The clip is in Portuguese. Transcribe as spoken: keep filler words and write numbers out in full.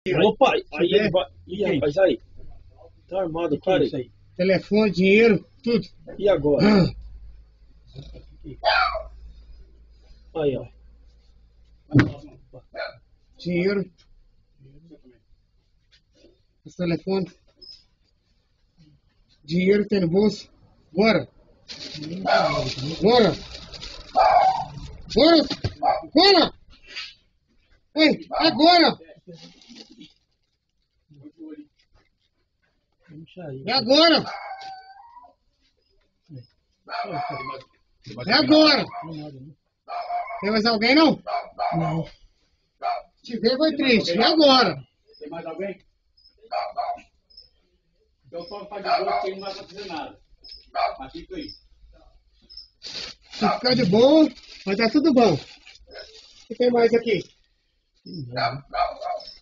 Opa, aí ele vai. Ih, rapaz, aí. Tá armado, cara. Isso aí. Telefone, dinheiro, tudo. E agora? Aí, ó. Dinheiro. Esse telefone. Dinheiro tem no bolso. Bora. Bora. Bora. Bora. Ei, agora. É agora. É agora. Tem mais alguém, não? Não. Se ver, foi triste. E agora? Tem mais alguém? Então pode fazer de boa que ele não vai acontecer nada. Mas fica aí. Se ficar de boa, vai dar tudo bom. O que tem mais aqui?